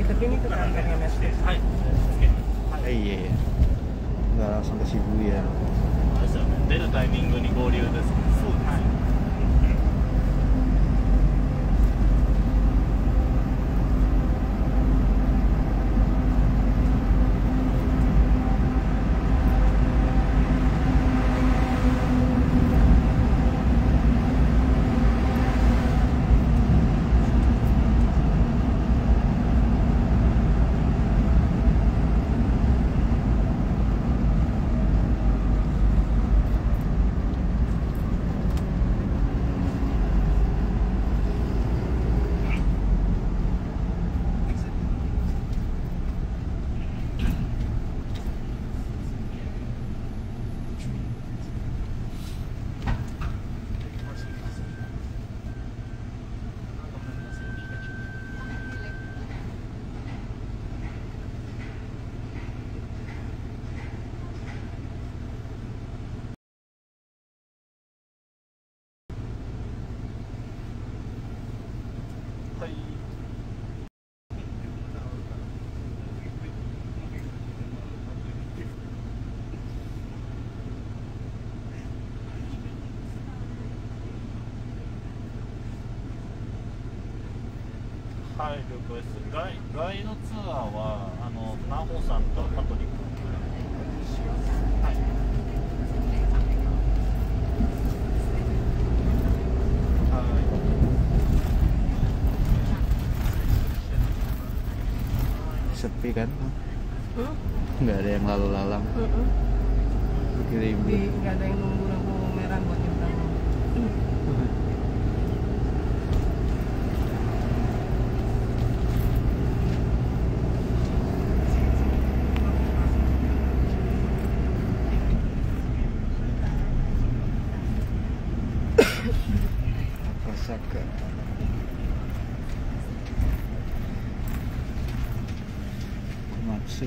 Tapi ini ke kantornya Nestle. Iya iya. Nggak langsung ke Shibuya. 出るタイミングに合流です。そうはい。はい、了解です。ガイドツアーはナホさんとパトリック。はい。 Sepi kan? Nggak ada yang lalu lalang. Ribut. Nggak ada yang nunggu lampu merah buat nyebrang. Osaka. Komatsu.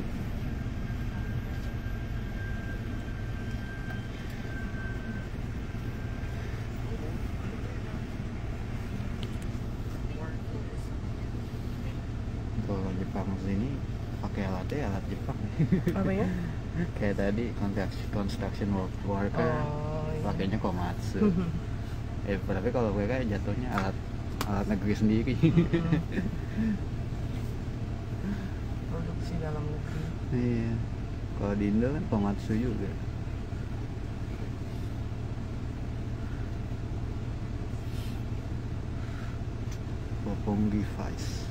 Kalau Jepang sini pakai alat Jepang. Apa ya? Kayak tadi construction worker Iya. pakainya Komatsu. Tapi kalau gue kayak jatuhnya alat negeri sendiri. Produksi dalam negeri. Iya. Kalau di Indo kan Komatsu juga. Roppongi Vice.